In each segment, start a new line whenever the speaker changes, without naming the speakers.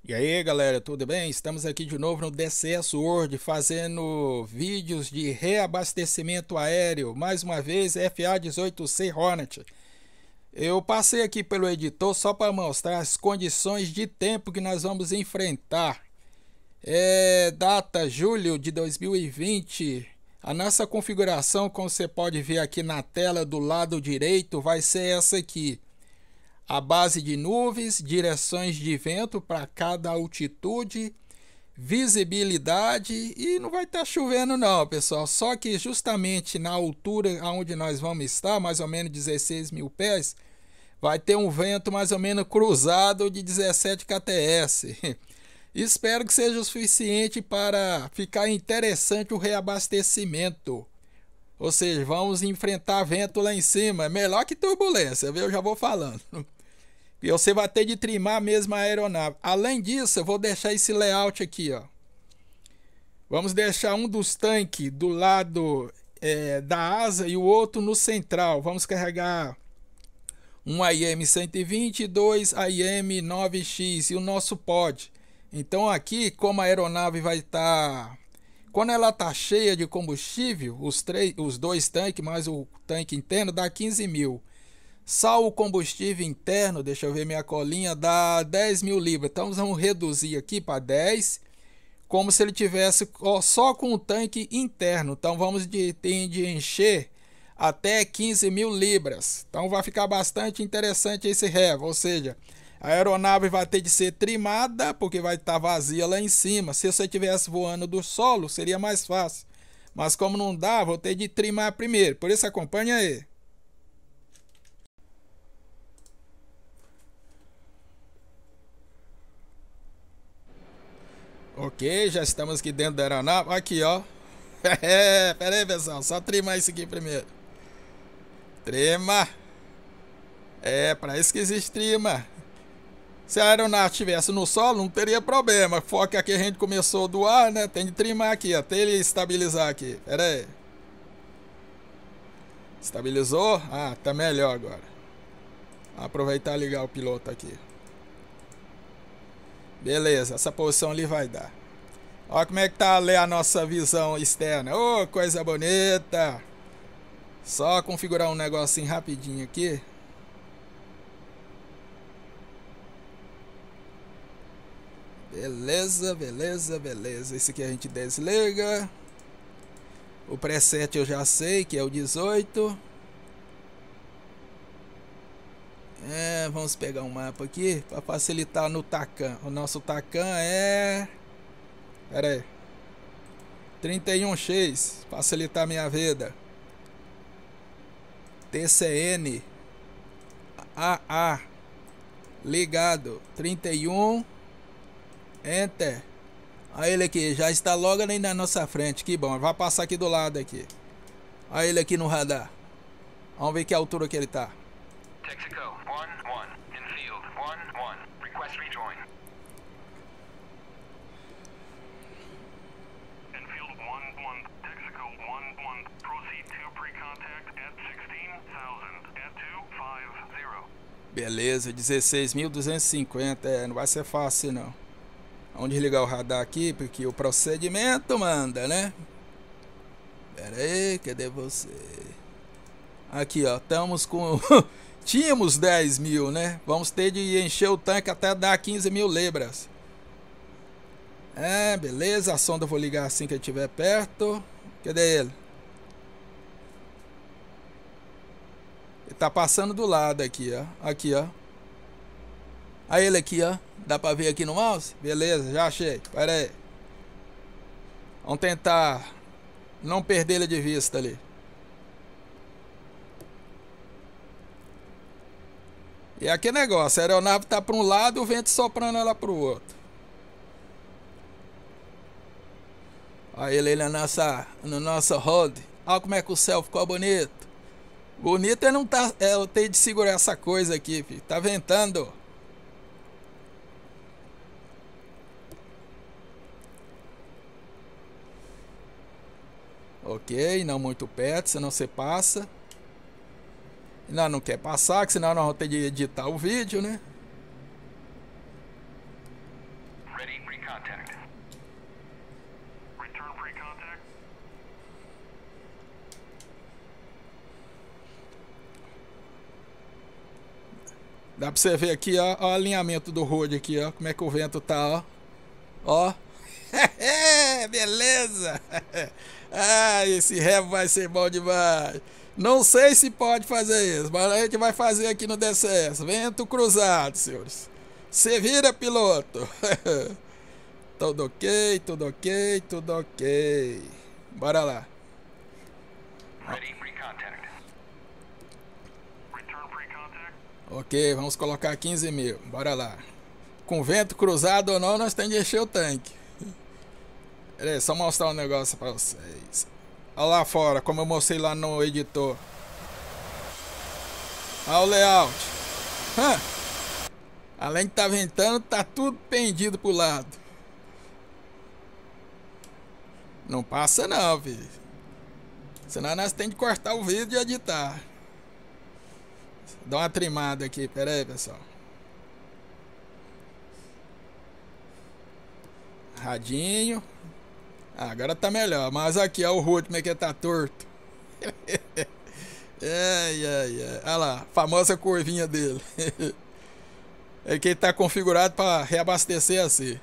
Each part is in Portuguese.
E aí galera, tudo bem? Estamos aqui de novo no DCS World fazendo vídeos de reabastecimento aéreo, mais uma vez FA-18C Hornet. Eu passei aqui pelo editor só para mostrar as condições de tempo que nós vamos enfrentar. Data julho de 2020. A nossa configuração, como você pode ver aqui na tela do lado direito, vai ser essa aqui. A base de nuvens, direções de vento para cada altitude, visibilidade e não vai estar chovendo não, pessoal. Só que justamente na altura onde nós vamos estar, mais ou menos 16 mil pés, vai ter um vento mais ou menos cruzado de 17 kts. Espero que seja o suficiente para ficar interessante o reabastecimento. Ou seja, vamos enfrentar vento lá em cima. É melhor que turbulência, viu? Eu já vou falando. E você vai ter de trimar mesmo a aeronave. Além disso, eu vou deixar esse layout aqui, ó. Vamos deixar um dos tanques do lado da asa e o outro no central. Vamos carregar um AIM 120 e dois AIM 9X e o nosso pod. Então aqui, como a aeronave vai estar... Quando ela está cheia de combustível, os dois tanques mais o tanque interno dá 15 mil. Só o combustível interno, deixa eu ver minha colinha, dá 10 mil libras. Então vamos reduzir aqui para 10, como se ele tivesse só com o tanque interno. Então vamos ter de encher até 15 mil libras. Então vai ficar bastante interessante esse rev, ou seja, a aeronave vai ter de ser trimada, porque vai estar vazia lá em cima. Se você estivesse voando do solo, seria mais fácil. Mas como não dá, vou ter de trimar primeiro. Por isso acompanha aí. Ok, já estamos aqui dentro da aeronave. Aqui, ó. Pera aí, pessoal. Só trimar isso aqui primeiro. Trima. Para isso que existe trima. Se a aeronave estivesse no solo, não teria problema. Foca aqui a gente começou do ar, né? Tem de trimar aqui, até ele estabilizar aqui. Pera aí. Estabilizou? Ah, tá melhor agora. Aproveitar e ligar o piloto aqui. Beleza, essa posição ali vai dar. Olha como é que tá ali a nossa visão externa. Ô, coisa bonita. Só configurar um negocinho rapidinho aqui. Beleza, beleza, beleza. Esse aqui a gente desliga. O preset eu já sei, que é o 18. Vamos pegar um mapa aqui para facilitar no Tacan. O nosso Tacan é... Pera aí. 31x, facilitar minha vida. TCN AA ligado. 31. Enter. Olha ele aqui, já está logo ali na nossa frente. Que bom, vai passar aqui do lado aqui. Olha ele aqui no radar. Vamos ver que altura que ele tá.
Texaco 1-1 in field 1-1 request rejoin. In field 1-1 Texaco 1-1 proceed to pre-contact at 16,000 at 250.
Beleza, 16.250. Não vai ser fácil não. Vamos desligar o radar aqui, porque o procedimento manda, né? Pera aí, cadê você? Aqui, ó, estamos com... Tínhamos 10 mil, né? Vamos ter de encher o tanque até dar 15 mil libras. Beleza, a sonda eu vou ligar assim que eu estiver perto. Cadê ele? Ele tá passando do lado aqui, ó. Aqui, ó. Aí ele aqui, ó. Dá pra ver aqui no mouse? Beleza, já achei. Pera aí. Vamos tentar não perder ele de vista ali. E aqui é negócio, a aeronave tá para um lado e o vento soprando ela para o outro. Olha ele na nossa road. Olha como é que o céu ficou bonito. Bonito é não tá. Eu tenho de segurar essa coisa aqui, filho. Tá ventando. Ok, não muito perto, senão você passa. Ainda não quer passar, que senão nós vamos ter de editar o vídeo, né?
contact. Return pre-contact.
Dá pra você ver aqui, ó, ó o alinhamento do road aqui, ó, como é que o vento tá, ó. Ó. Beleza. Ah, esse revo vai ser bom demais. Não sei se pode fazer isso, mas a gente vai fazer aqui no DCS. Vento cruzado, senhores. Se vira, piloto. Tudo ok, tudo ok, tudo ok. Bora lá.
Ready pre-contact. Return pre-contact.
Ok, vamos colocar 15 mil. Bora lá. Com vento cruzado ou não, nós temos que encher o tanque. Peraí, só mostrar um negócio pra vocês. Olha lá fora, como eu mostrei lá no editor. Olha o layout. Além de tá ventando, tá tudo pendido pro lado. Não passa não, filho. Senão nós temos que cortar o vídeo e editar. Dá uma trimada aqui, pera aí, pessoal. Radinho. Ah, agora tá melhor, mas aqui, ó, o root, como é que tá torto. Ai, ai, ai. Olha lá, famosa curvinha dele. É que ele tá configurado para reabastecer assim.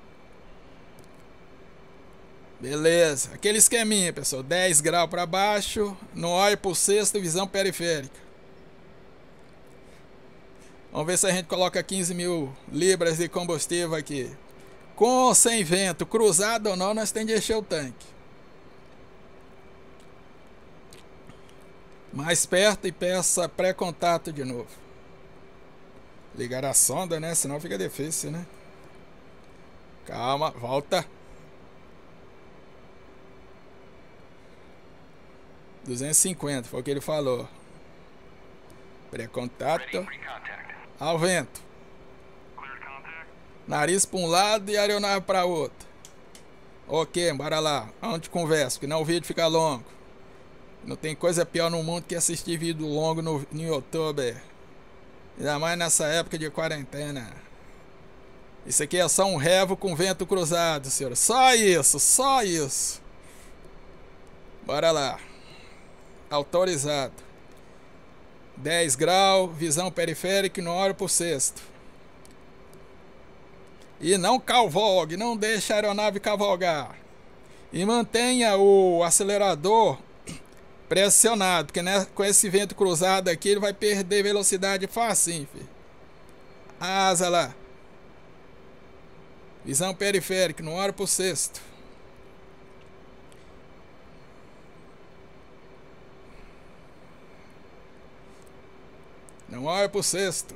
Beleza, aquele esqueminha, pessoal. 10 graus para baixo, no óleo por sexto, visão periférica. Vamos ver se a gente coloca 15 mil libras de combustível aqui. Com ou sem vento, cruzado ou não, nós temos de encher o tanque. Mais perto e peça pré-contato de novo. Ligar a sonda, né? Senão fica difícil, né? Calma, volta. 250, foi o que ele falou. Pré-contato. Ao vento. Nariz para um lado e aeronave para outro. Ok, bora lá. Onde conversa, porque não o vídeo fica longo. Não tem coisa pior no mundo que assistir vídeo longo no YouTube. Ainda mais nessa época de quarentena. Isso aqui é só um revo com vento cruzado, senhor. Só isso, só isso. Bora lá. Autorizado. 10 graus, visão periférica no óleo por sexto. E não cavalgue, não deixe a aeronave cavalgar. E mantenha o acelerador pressionado, porque né, com esse vento cruzado aqui ele vai perder velocidade facinho, filho. Asa lá. Visão periférica no óleo por sexto. Não olha pro sexto.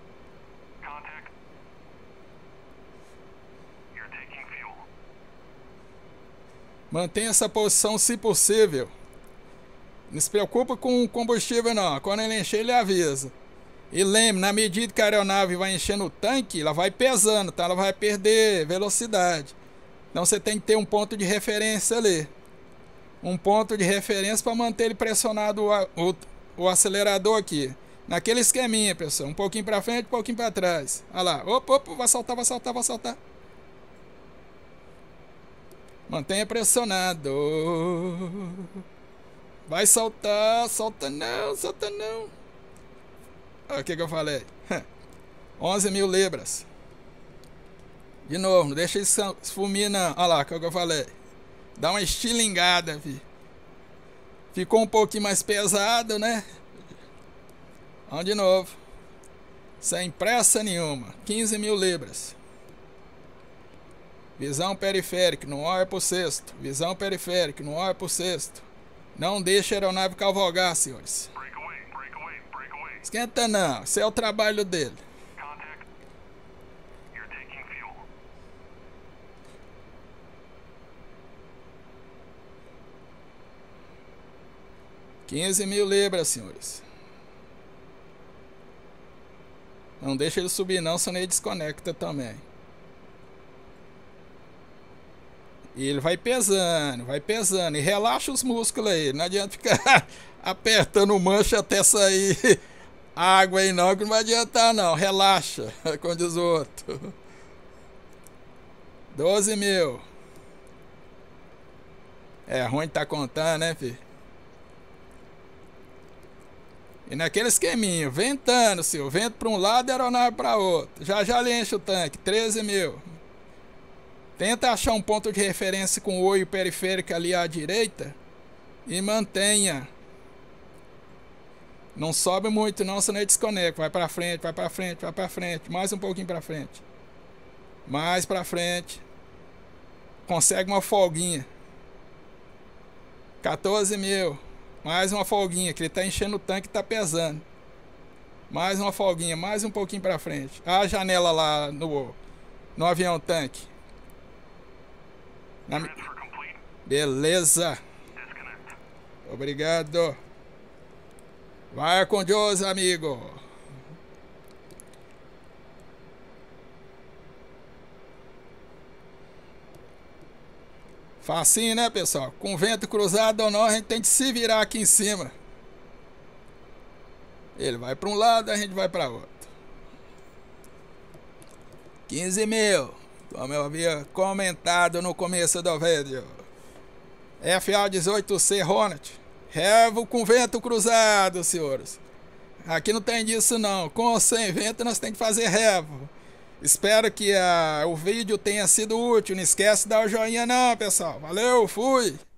Mantenha essa posição se possível. Não se preocupa com o combustível não. Quando ele encher, ele avisa. E lembre, na medida que a aeronave vai enchendo o tanque, ela vai pesando, tá? Ela vai perder velocidade. Então você tem que ter um ponto de referência ali. Um ponto de referência para manter ele pressionado o acelerador aqui. Naquele esqueminha, pessoal. Um pouquinho para frente, um pouquinho para trás. Olha lá. Opa, opa, vai saltar, vai saltar, vai saltar. Mantenha pressionado. Vai saltar, solta não, solta não. Olha o que eu falei. 11 mil libras. De novo, não deixa isso esfumir não. Olha lá, o que eu falei. Dá uma estilingada, filho. Ficou um pouquinho mais pesado, né? Vamos de novo. Sem pressa nenhuma. 15 mil libras. Visão periférica, não olha pro sexto. Visão periférica, não olha pro sexto. Não deixe a aeronave cavalgar, senhores. Esquenta não, esse é o trabalho dele. 15 mil libras, senhores. Não deixa ele subir não, senão ele desconecta também. E ele vai pesando, vai pesando. E relaxa os músculos aí. Não adianta ficar apertando o manche até sair água aí não, que não vai adiantar não. Relaxa, como diz o outro. 12 mil. É ruim tá contando, né, filho? E naquele esqueminho, ventando, senhor. Vento para um lado e aeronave para outro. Já já lhe enche o tanque. 13 mil. Tenta achar um ponto de referência com o olho periférico ali à direita. E mantenha. Não sobe muito não, senão ele desconecta. Vai para frente, vai para frente, vai para frente. Mais um pouquinho para frente. Mais para frente. Consegue uma folguinha. 14 mil. Mais uma folguinha, que ele tá enchendo o tanque e tá pesando. Mais uma folguinha, mais um pouquinho pra frente. A janela lá no avião tanque. Beleza. Obrigado. Vai com Deus, amigo. Facinho, né, pessoal? Com vento cruzado ou não, a gente tem que se virar aqui em cima. Ele vai para um lado, a gente vai para outro. 15 mil. Como eu havia comentado no começo do vídeo. FA-18C Hornet. Revo com vento cruzado, senhores. Aqui não tem disso não. Com ou sem vento nós temos que fazer revo. Espero que o vídeo tenha sido útil. Não esquece de dar o joinha não, pessoal. Valeu, fui!